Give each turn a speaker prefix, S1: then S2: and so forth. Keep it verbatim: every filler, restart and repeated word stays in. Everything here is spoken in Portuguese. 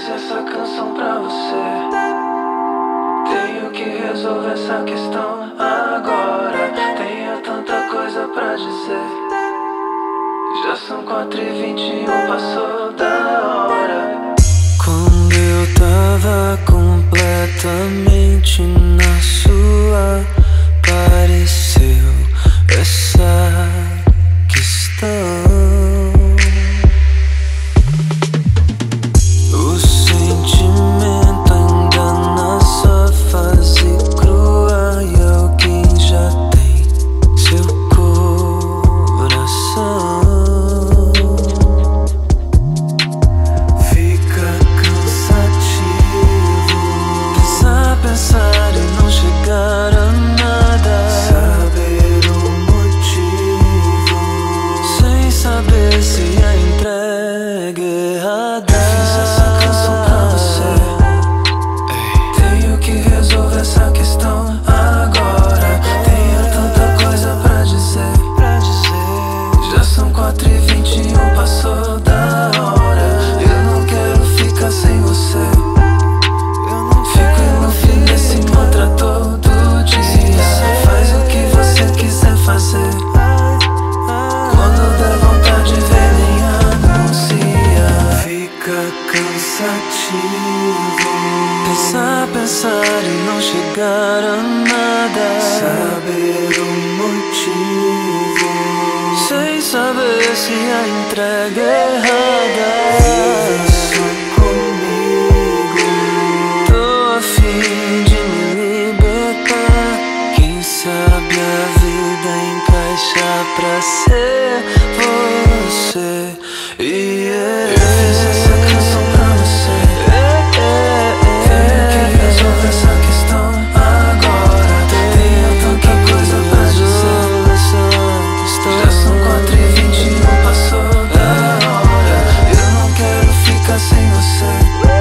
S1: essa canção pra você. Tenho que resolver essa questão agora. Tenho tanta coisa pra dizer. Já são quatro e vinte e um, passou da hora.
S2: Quando eu tava completamente na sua, apareceu essa questão. O sentimento ainda na sua fase crua e alguém já tem seu coração. Fica cansativo pensar, pensar e não chegar a nada. Saber o motivo sem saber se a entrega é errada.
S1: Fiz essa canção pra você. Tenho que resolver essa questão agora. Tenho tanta coisa pra dizer. Já são quatro e vinte e um, passou da hora. Eu não quero ficar sem você. Fico no fim desse mantra todo dia. Faz o que você quiser fazer. Quando der vontade, vem nem anuncia.
S2: Fica cansativo pensar, pensar e não chegar a nada. Saber o motivo sem saber se a entrega é errada. Isso comigo, tô a fim de me libertar. Quem sabe a vida encaixa pra ser você. Yeah.
S1: Eu fiz essa canção pra você. Tenho que resolver essa questão agora. Tenho tanta coisa pra dizer. Já são quatro e vinte e um, passou da hora. Eu não quero ficar sem você.